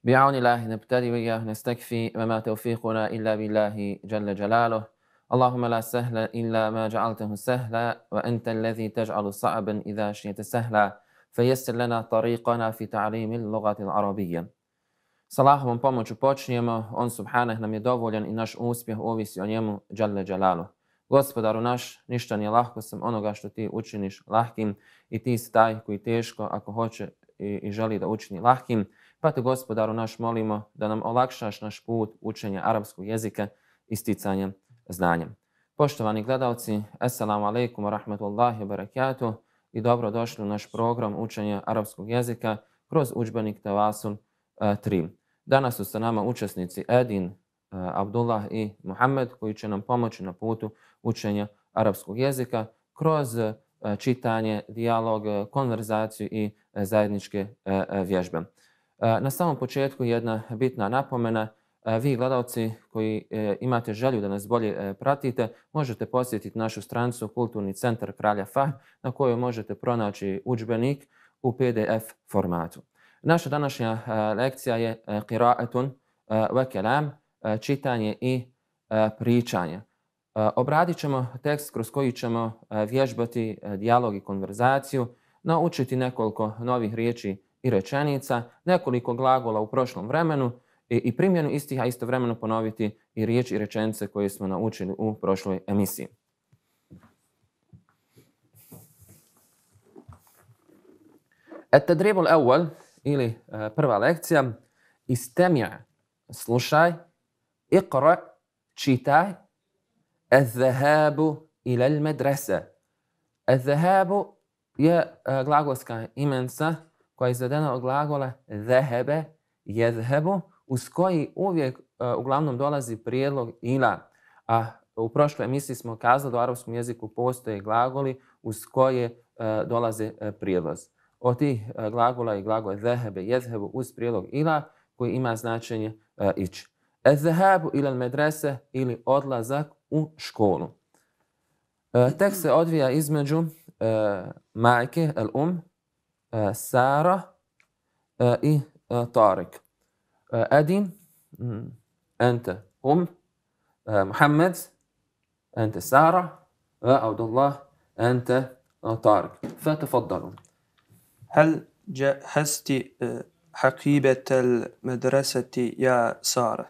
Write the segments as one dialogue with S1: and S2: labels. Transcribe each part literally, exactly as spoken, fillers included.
S1: بعون الله نبتدي وإياه نستكفي وما توفيقنا إلا بالله جل جلاله. اللهم لا سهل إلا ما جعلته سهلا وأنت الذي تجعل صعبا إذا شئت سهلا فيسر لنا طريقنا في تعليم اللغة العربية. S Allahovom pomoću počinjemo, on subhanah nam je dovoljan i naš uspjeh ovisi o njemu dželle dželalu. Gospodaru naš, ništa nije lahko sem onoga što ti učiniš lahkim i ti si taj koji teško ako hoće i, i želi da učini lahkim. Pa te Gospodaru naš molimo da nam olakšaš naš put učenja arapskog jezika i sticanjem znanja. Poštovani gledalci, assalamu alaikum wa rahmatullahi wa barakatuh i dobrodošli u naš program učenja arapskog jezika kroz udžbenik Tevasul tri. Danas su sa nama učesnici Edin, Abdullah i Muhammed koji će nam pomoći na putu učenja arapskog jezika kroz čitanje, dijalog, konverzaciju i zajedničke vježbe. Na samom početku jedna bitna napomena. Vi gledalci koji imate želju da nas bolje pratite, možete posjetiti našu stranicu Kulturni centar Kralja Fahd na kojoj možete pronaći udžbenik u P D F formatu. Naša današnja lekcija je qira'atun wa kalam, čitanje i pričanje. Obradit ćemo tekst kroz koji ćemo vježbati dijalog i konverzaciju, naučiti nekoliko novih riječi i rečenica, nekoliko glagola u prošlom vremenu i, i primjenu istih, a istovremeno ponoviti i riječi i rečenice koje smo naučili u prošloj emisiji. At-tadrib al-awwal ili prva lekcija, istemi', slušaj, iqra', čitaj, az-zahabu ila al-madrasa. Az-zahabu je glagolska imenca koja je izvedena od glagola zahebe, jezhebu, uz koji uvijek uglavnom dolazi prijedlog ila. A u prošloj emisiji smo kazali da u arapskom jeziku postoje glagoli uz koje dolaze prijedlozi. Od tih glagola i glagol zahebe, jezhebu uz prijedlog ila koji ima značenje ići. Az-zahabu ila al-madrasa ili odlazak u školu. Tekst se odvija između majke, al-um, Sara i Tarik. Edin, ente um, Muhammed, ente Sara, Abdullah, ente Tarik. فتفضلوا.
S2: هل جهزت حقيبة المدرسة يا سارة؟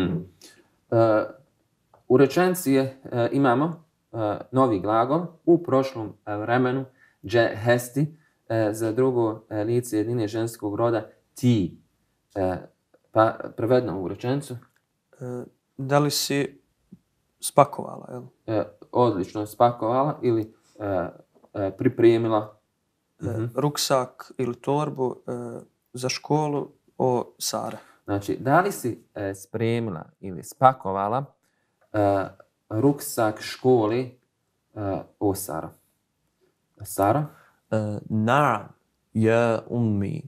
S1: U rečenici je, imamo novi glagol u prošlom vremenu, džehesti, za drugo lice jednine ženskog roda ti. Pa prevedno u rečenicu.
S2: Da li si spakovala? Jel?
S1: Odlično, spakovala ili pripremila
S2: Uh-huh. Ruksak ili torbu uh, za školu o Sara.
S1: Znači, da li si uh, spremila ili spakovala uh, ruksak školi uh, o Sara? Sara?
S3: نعم يا أمي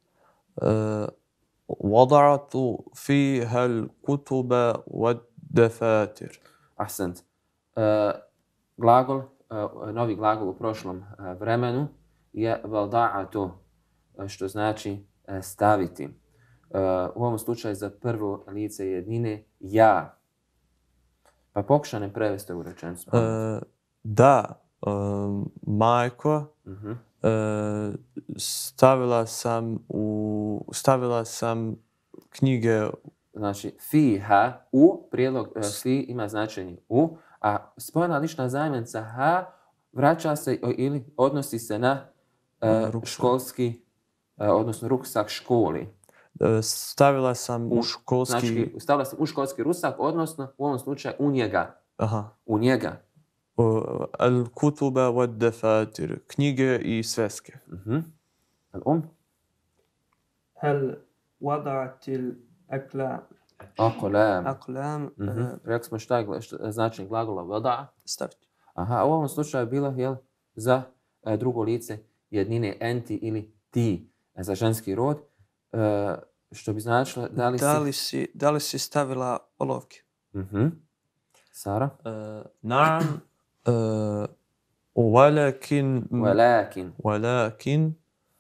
S3: وضعت فيها الكتب والدفاتر.
S1: أحسنت. glagol, novi glagol u prošlom vremenu je vada'atu, što znači staviti. U ovom slučaju za prvo lice jednine ja. Pa pokušaj ne prevesti u rečenicu.
S3: Uh, da, uh, majko, uh-huh. uh, stavila sam u stavila sam knjige.
S1: Znači fiha, u, prijedlog uh, fi ima značenje u, a spojena lična zamjenica ha vraća se ili odnosi se na uh, školski, uh, odnosno ruksak školi.
S3: Stavila sam u školski...
S1: Znači, stavila sam u školski rusak, odnosno u ovom slučaju u njega.
S3: Aha.
S1: U njega.
S3: Al-kutuba wad-dafatir, knjige i sveske.
S1: Uh-huh. Al-um?
S2: Hal wada'at al-aklam.
S1: Aklam.
S2: Aklam.
S1: Uh-huh. Rekli smo šta je značenje glagola wada'a?
S2: Staviti.
S1: Aha, u ovom slučaju je bilo jel, za e, drugo lice jednine enti ili ti, za ženski rod. Uh, što bi značilo da li,
S2: da li si... Da li si stavila olovke?
S1: Uh-huh. Sara?
S3: نعم ولكن
S1: ولكن
S3: ولكن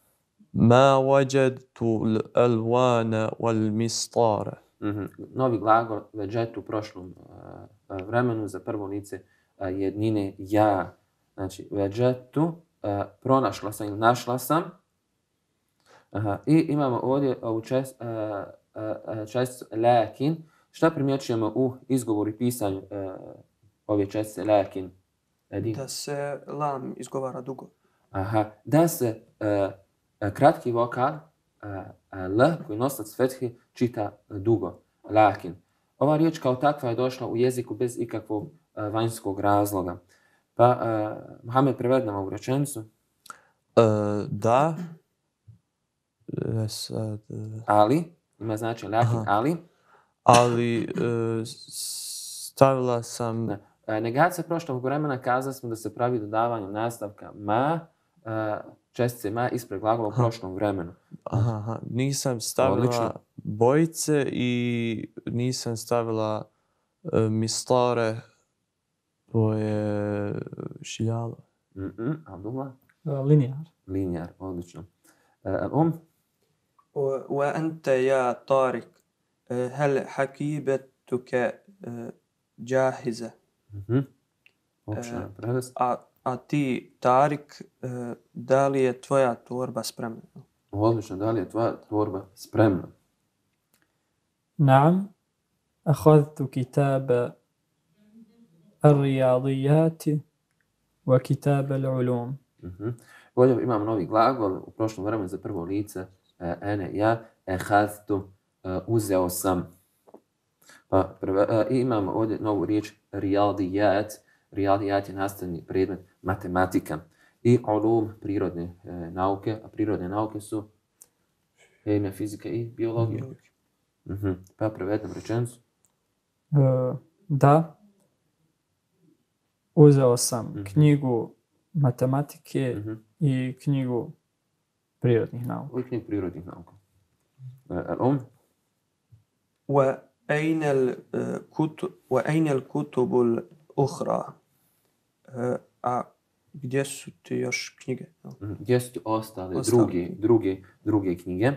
S3: ما وجدت الألوان والمسطار.
S1: Mhm. Novi glagol veđet u prošlom uh, vremenu za prvo lice uh, jednine ja. Znači, veđetu, uh, pronašla sam ili našla sam. Aha. I imamo ovdje ovu čest, uh, uh, česticu lakin. Šta primjećujemo u izgovoru i pisanju uh, ove čestice lakin? Edi?
S2: Da se lam izgovara dugo.
S1: Aha. Da se uh, kratki vokal uh, L koji nosac fethi čita dugo. Lakin. Ova riječ kao takva je došla u jeziku bez ikakvog uh, vanjskog razloga. Pa, uh, Mohamed, prevedi nam ovu rečenicu.
S3: Uh, da. Sad, uh,
S1: Ali, ima znači lakin,
S3: Aha.
S1: ali.
S3: ali uh, stavila sam...
S1: Ne. Negacija prošlog vremena kazali smo da se pravi dodavanjem nastavka ma, uh, čestice ma ispred glagola u prošlom vremenu.
S3: Aha, aha. Nisam stavila
S1: Odlično.
S3: bojice i nisam stavila uh, mistare, to je šiljalo.
S1: Mm-mm, Abdullah?
S4: Linear.
S1: Linjar, odlično. Uh, um,
S2: و- وأنت يا طارق آه، هل حقيبتك آه، جاهزة؟
S1: mhm. Pokušaj prevesti.
S2: A, a ti, Tarik, آه، da li je tvoja torba spremna?
S1: Odlično, da li je tvoja torba spremna?
S4: نعم أخذت كتاب الرياضيات وكتاب العلوم.
S1: Mhm. Ovdje imamo novi glagol u prošlom vremenu za prvo lice. Uh, ene, ja, ehaztu, uh, uzeo sam. Pa, prve, uh, i imamo ovdje novu riječ rijadijat. Rijadijat je nastavni predmet matematika. I ulum, prirodne uh, nauke. A prirodne nauke su hemija, fizika i biologija. Mhm. Pa prevedem rečenicu.
S4: E, Da, uzeo sam
S1: Mhm.
S4: knjigu matematike
S1: Mhm.
S4: i knjigu prirodnih nauka.
S1: Ovo je knjig prirodnih nauka. Uh, um,
S2: وأين الكتب وأين الكتب الأخرى؟ آه، a gdje su ti još knjige?
S1: mhm. Gdje su ti ostale
S2: Ostale
S1: druge,
S2: knjige.
S1: druge, druge knjige?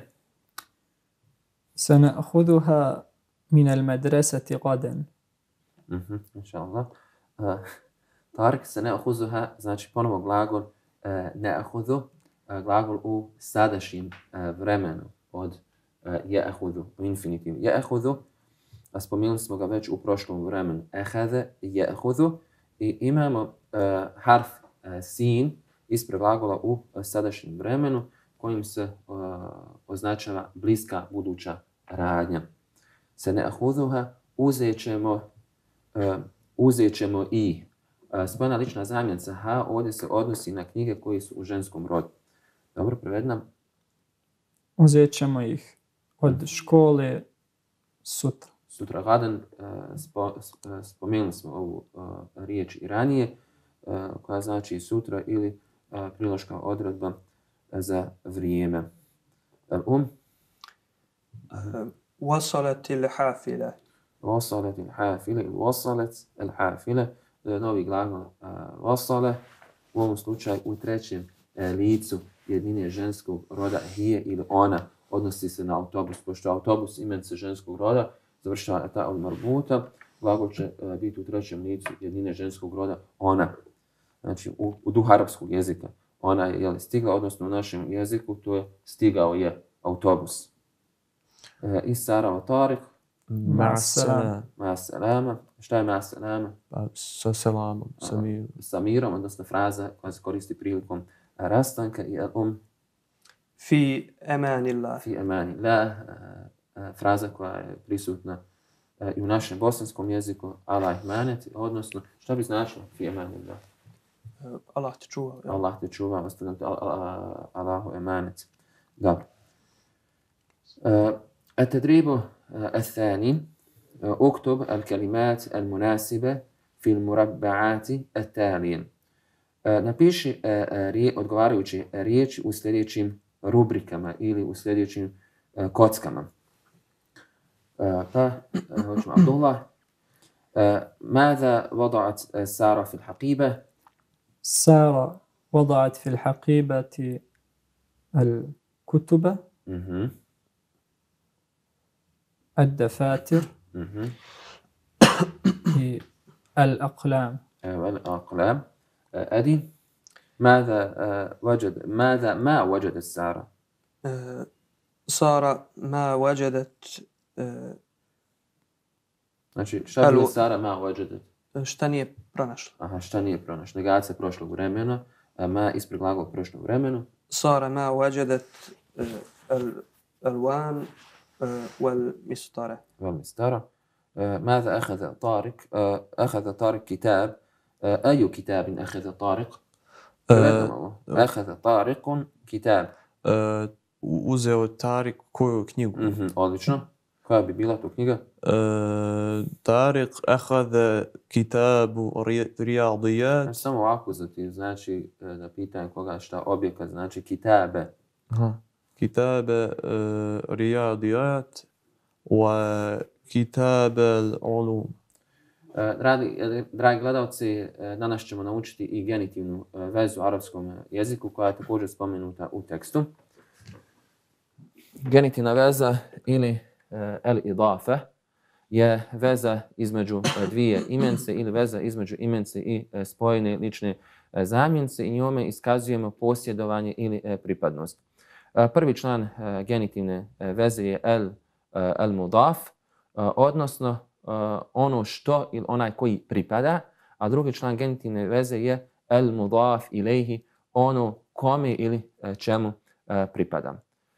S4: سنأخذها من المدرسة غدا.
S1: Mhm, inša Allah. Uh, Tarik se ne ahuzuha, znači ponovo glagol uh, ne ahuzu, uh, glagol u sadašnjem uh, vremenu od uh, je ahuzu, u infinitivu. Je ahuzu, a spomenuli smo ga već u prošlom vremenu. Ehade, je ahuzu i imamo uh, harf uh, sin ispred glagola u uh, sadašnjem vremenu kojim se uh, označava bliska buduća radnja. Se ne ahuzuha, uzet ćemo Uh, uzet ćemo i. Uh, spojena lična zamjenica ha ovdje se odnosi na knjige koji su u ženskom rodu. Dobro, prevedem.
S4: Uzet ćemo ih od škole sutra.
S1: Sutra gadan, uh, spo, sp, spomenuli smo ovu uh, riječ i ranije, uh, koja znači sutra ili uh, priloška odredba za vrijeme. Uh, um,
S2: آه، وصلت الحافلة.
S1: وصلت الحافلة ili وصلت الحافلة, novi glagol uh, وصله, u ovom slučaju u trećem uh, licu jednine ženskog roda hije ili ona, odnosi se na autobus, pošto autobus imence ženskog roda, završava ta od marbuta, glagol će uh, biti u trećem licu jednine ženskog roda ona. Znači u, u duhu arapskog jezika. Ona je jeli, stigla, odnosno u našem jeziku to je stigao je autobus. Uh, I Sarava Tarik,
S3: Ma
S4: salam.
S1: ma salama. Šta je ma salama?
S3: Pa, sa selamom, sa mirom.
S1: Sa mirom, odnosno fraza koja se koristi prilikom rastanka i um
S2: في أمان الله.
S1: fi amani la, fraza koja je prisutna i u našem bosanskom jeziku, Allah manet, odnosno šta bi značilo fi amani la?
S2: آه، Allah te čuva. jel?
S1: Allah te čuva, ostavljam te Allahu emanet. Dobro. التدريب الثاني اكتب الكلمات المناسبة في المربعات التالية. Napiši odgovarajuće riječi u sljedećim rubrikama ili u sljedećim kockama. Pa, hoćemo Abdullah. ماذا وضعت سارة في الحقيبة؟
S4: سارة وضعت في الحقيبة ال- kutuba,
S1: Mhm.
S4: ad-dafatir
S1: Mhm.
S4: i al-aqlam.
S1: والأقلام. أدي ماذا آه، وجد ماذا ما وجدت سارة؟
S2: آه، سارة ما وجدت آه،
S1: Znači, šta bi
S2: Elu-
S1: Sara ma وجدت?
S2: šta nije pronašla.
S1: Aha, šta nije pronašla? Negacija prošlog vremena, a ma ispred glagol prošlog vremenu.
S2: سارة ما وجدت آه، الألوان آه، والمسطرة.
S1: والمسطرة. آه، ماذا أخذ طارق؟ آه، أخذ طارق كتاب. آه، أي كتاب أخذ طارق؟
S3: آه،
S1: أخذ طارق كتاب.
S3: Uh, uzeo Tarik koju knjigu?
S1: Mhm, odlično. Koja bi bila to knjiga?
S3: Uh, Tarik ahada kitabu riyadiyat.
S1: Samo ovako za ti, znači da pitam koga šta objekat, znači kitabe.
S3: Aha. Kitabe uh, riyadiyat wa kitab al-ulum.
S1: Dragi, dragi gledalci, danas ćemo naučiti i genitivnu vezu u arapskom jeziku koja je također spomenuta u tekstu. Genitivna veza ili el-idafe je veza između dvije imence ili veza između imence i spojene lične zamjenice i njome iskazujemo posjedovanje ili pripadnost. Prvi član genitivne veze je el, el-mudaf, odnosno ono što ili onaj koji pripada, a drugi član genitivne veze je el-mudaf ilejhi, ono kome ili čemu pripada.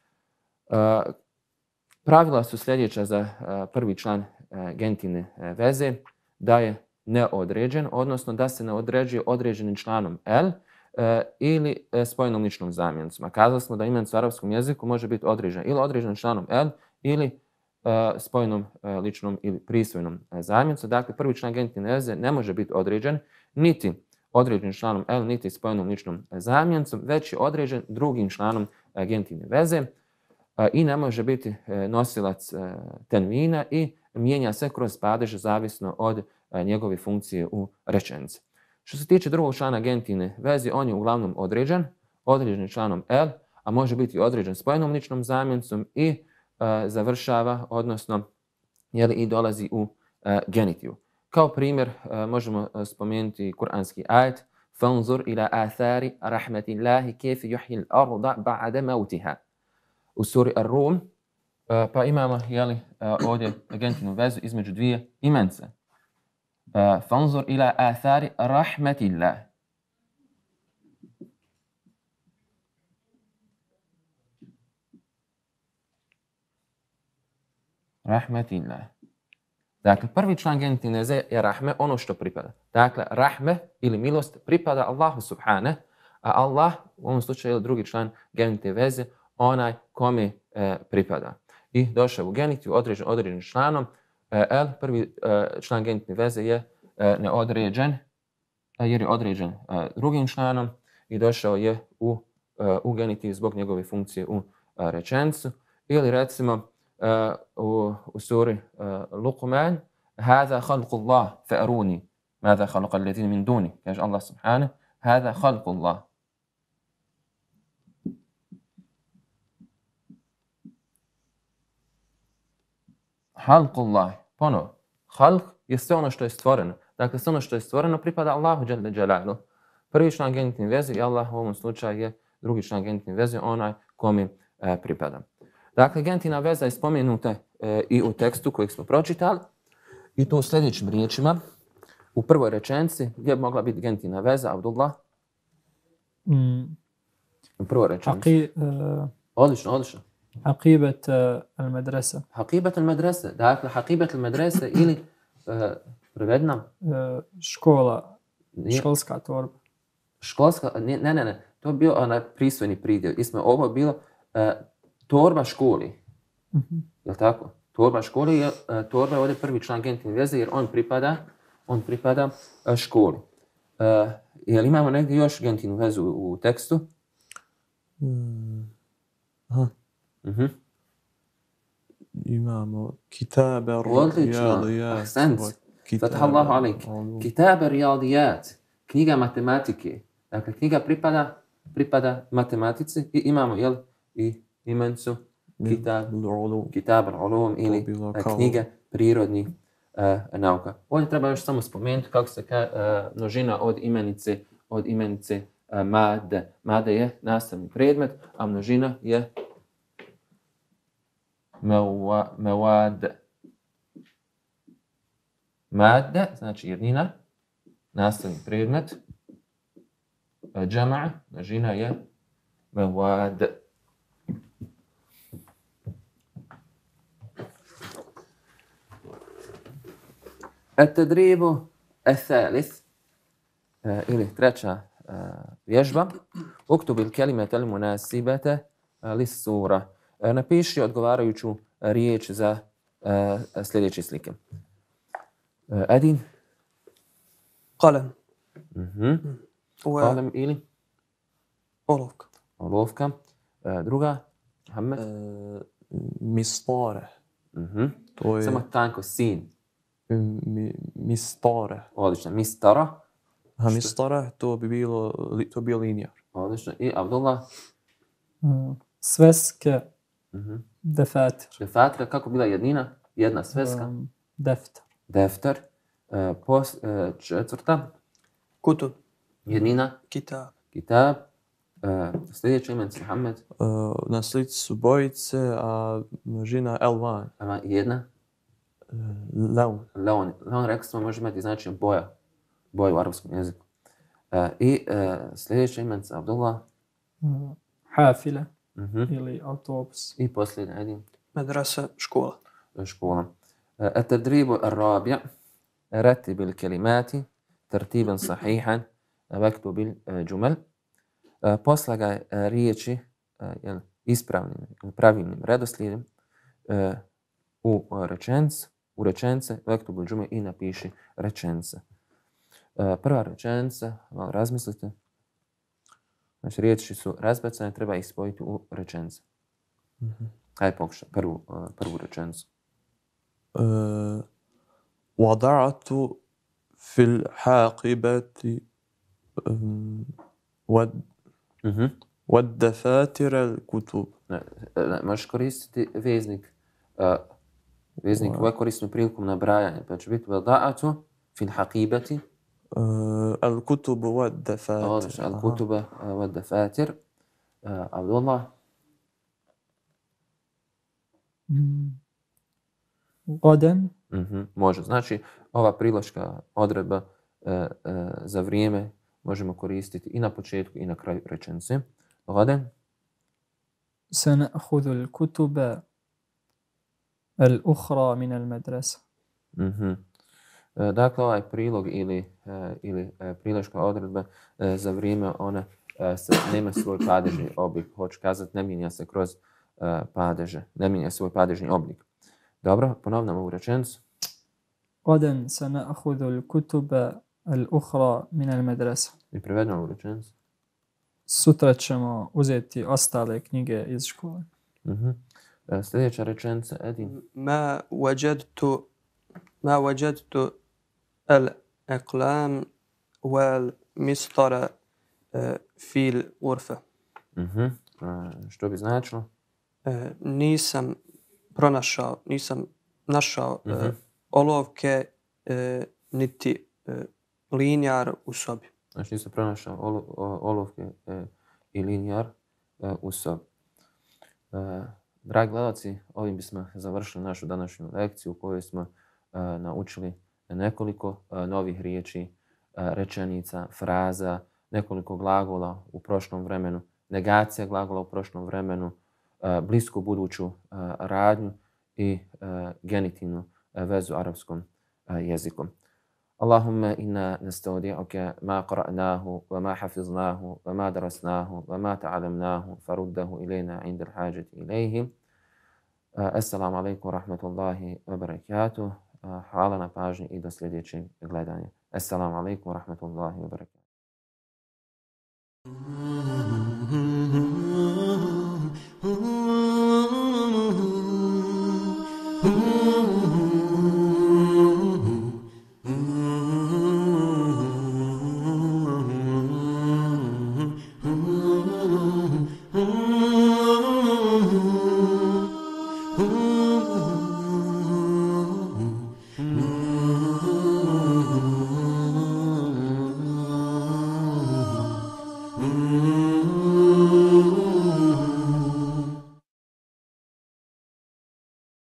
S1: Pravila su sljedeća za prvi član genitivne veze, da je neodređen, odnosno da se ne određuje određenim članom el ili spojenom ličnom zamjenicom. Kazali smo da imenica u arapskom jeziku može biti određena ili određenim članom el ili spojenom ličnom ili prisvojnom zamjenicom. Dakle, prvi član genitivne veze ne može biti određen niti određenim članom el, niti spojenom ličnom zamjenicom, već je određen drugim članom genitivne veze i ne može biti nosilac tenvina i mijenja se kroz padež zavisno od njegove funkcije u rečenici. Što se tiče drugog člana genitivne veze, on je uglavnom određen, određen članom el, a može biti određen spojenom ličnom zamjenicom i uh, završava, odnosno jeli, i dolazi u uh, genitivu. Kao primjer uh, možemo uh, spomenuti kuranski ajet فَانْظُرْ إِلَىٰ آثَارِ رَحْمَةِ اللَّهِ كَيْفَ يُحْيِي الْأَرْضَ بَعْدَ مَوْتِهَا. U suri Ar-Rum, uh, pa imamo jeli, uh, ovdje genitivnu vezu između dvije imence. فانظر إلى آثار رحمة الله. رحمة الله. Dakle, prvi član genitivne veze je rahme, ono što pripada. Dakle, rahme ili milost pripada Allahu subhane, a Allah, u ovom slučaju je drugi član genitivne veze, onaj kome e, pripada. I došao u genitiv određen određenim članom, el, prvi član genitivne veze je neodređen, jer je određen drugim članom i došao je u, u genitiv zbog njegove funkcije u rečenicu. Ili recimo u, u suri Luqman, هذا خلق الله فأروني ماذا خلق الذين من دوني. Kaže Allah subhanahu, هذا خلق الله. خلق الله. Ponovo, halq je sve ono što je stvoreno. Dakle, sve ono što je stvoreno pripada Allahu dželle dželaluhu. Prvi član genitivne veze i Allah u ovom slučaju je drugi član genitivne veze, onaj kome e, pripada. Dakle, genitivna veza je spomenuta e, i u tekstu kojeg smo pročitali i to u sljedećim riječima. U prvoj rečenici gdje bi mogla biti genitivna veza, Abdullah?
S4: Mm.
S1: U prvoj rečenici.
S4: Aqi, uh,
S1: odlično, odlično.
S4: Haqibat uh, al-madrasa.
S1: Haqibat al-madrasa. Dakle, haqibat al-madrasa ili uh, prevedna?
S4: Uh, škola, školska torba.
S1: Školska, ne, ne, ne, to je bio onaj prisvojni pridjev. Isme, ovo je bilo uh, torba školi.
S4: Mm-hmm.
S1: Je li tako? Torba školi je, uh, torba je ovdje prvi član genitivne veze jer on pripada, on pripada uh, školi. Uh, je li imamo negdje još genitivnu vezu u, u tekstu?
S3: Hmm. Aha.
S1: Uh-huh.
S3: Imamo kitabe
S1: riyadiyat. Ahsant. Fatahallahu alaik. Kitabe riyadiyat. Knjiga matematike. Dakle, knjiga pripada, pripada matematici i imamo, jel, i imencu Kitab,
S3: Ulum.
S1: Kitab al-Ulum ili
S3: bilo
S1: e,
S3: kao-
S1: knjige prirodnih e, nauka. Ovdje treba još samo spomenuti kako se ka, e, množina od imenice, od imenice e, made. Made je nastavni predmet, a množina je mewa, mewad. Made, znači jednina, nastavni predmet. E, džama, množina je mewad. التدريب الثالث ili treća vježba. Uktubi الكلمة المناسبة للصورة. Napiši odgovarajuću riječ za sljedeće slike. Adin.
S2: قلم
S1: Mhm. Qalem ili
S2: olovka.
S1: olovka. Druga. Mohamed.
S3: E, Mistare.
S1: Mhm.
S3: To je
S1: Samo tanko sin.
S3: mi, mistare.
S1: Odlično. Mistara.
S3: A mistara, to bi bilo, li- to bi bio linija.
S1: Odlično. I Abdullah.
S4: E, Sveske,
S1: Mhm.
S4: defatir.
S1: Defatra, kako bila jednina? Jedna sveska.
S4: Um, defter.
S1: Defter. E, pos, e, četvrta.
S2: Kutub.
S1: Jednina.
S2: Kitab.
S1: Kitab. E, sljedeće imence Mohamed.
S3: E, na slici su bojice, a množina elvan.
S1: Ama jedna.
S3: E, Leun.
S1: Leon. Leon, rekli smo, može imati znači boja. Boja u arapskom jeziku. E, I e, sljedeće imence Abdullah.
S4: E, Hafile
S1: Mhm.
S4: ili autobus.
S1: I posljednja jedin.
S2: Madrasa, škola.
S1: شكونا التدريب الرابع رتب الكلمات ترتيبا صحيحا واكتب الجمل. Poslagaj riječi jel, ispravnim, pravilnim redoslijedom u rečenice, u rečenice, vaktub al-džume i napiši rečenice. Prva rečenica, malo razmislite. Znači riječi su razbacane, treba ih spojiti u rečenice. Hajde pokušaj prvu, prvu rečenicu.
S3: أه وضعت في الحاقبة أم، ود
S1: Mhm.
S3: والدفاتر الكتب.
S1: Ne, ne, možeš koristiti veznik. Uh, veznik
S3: Wow.
S1: uvijek koristimo prilikom nabrajanja. Pa će biti wada'atu fil haqibati.
S3: أه الكتب والدفاتر.
S1: Odlično.
S3: أها.
S1: Al-kutuba wa dafatir. Uh, Abdullah.
S4: Mm. Goden,
S1: Mhm. Može. Znači, ova priloška odredba uh, uh, za vrijeme možemo koristiti i na početku i na kraju rečenice. Gaden.
S4: سنأخذ الكتب الأخرى من المدرسة.
S1: Mhm. E, Dakle, ovaj prilog ili, e, ili e, priloška odredba e, za vrijeme ona e, se, nema svoj padežni oblik. Hoću kazati, ne mijenja se kroz e, padeže. Ne mijenja svoj padežni oblik. Dobro, ponovno ovu rečenicu.
S4: غدا سنأخذ الكتب الأخرى من المدرسة.
S1: I prevedemo ovu rečenicu.
S4: Sutra ćemo uzeti ostale knjige iz škole.
S1: Mhm. E, Sljedeća rečenica, Edin.
S2: ما وجدت ما وجدت الأقلام والمسطرة آه، في الغرفة.
S1: Mhm. E, Što bi značilo?
S2: آه، nisam pronašao, nisam našao آه،
S1: Mhm.
S2: olovke آه، niti آه، linjar u sobi.
S1: Znači nisam pronašao olo, o- olovke e, i linjar e, u sobi. E, dragi gledalci, ovim bismo završili našu današnju lekciju u kojoj smo e, naučili nekoliko e, novih riječi, e, rečenica, fraza, nekoliko glagola u prošlom vremenu, negacija glagola u prošlom vremenu, e, blisku buduću e, radnju i e, genitivnu e, vezu arapskom e, jezikom. اللهم إنا نستودعك ما قرأناه وما حفظناه وما درسناه وما تعلمناه فرده إلينا عند الحاجة إليه. السلام عليكم ورحمة الله وبركاته. Hvala na pažnji i do sljedećeg gledanja. Assalamu alaikum wa rahmatullahi wa barakatuh.